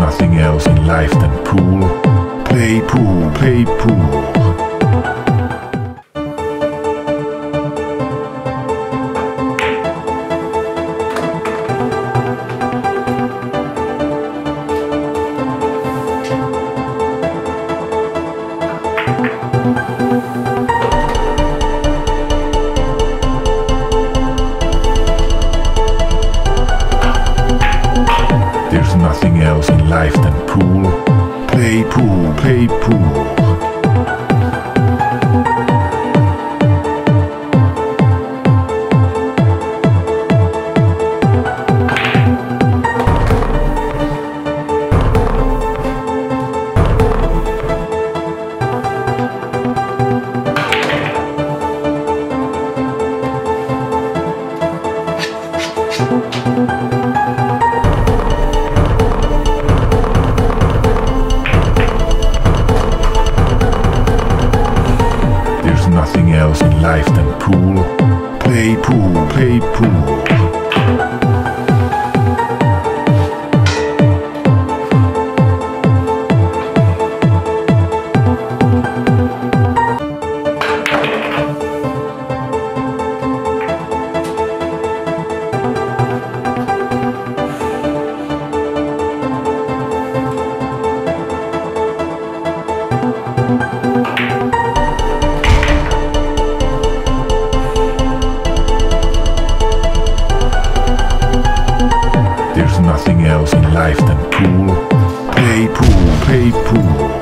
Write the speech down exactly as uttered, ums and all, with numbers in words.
nothing else in life than pool. Play pool, play pool. There's nothing else in life than pool. Play pool, play pool. There's nothing else in life than pool. Play pool, play pool. There's nothing else in life than pool. Play pool, play pool.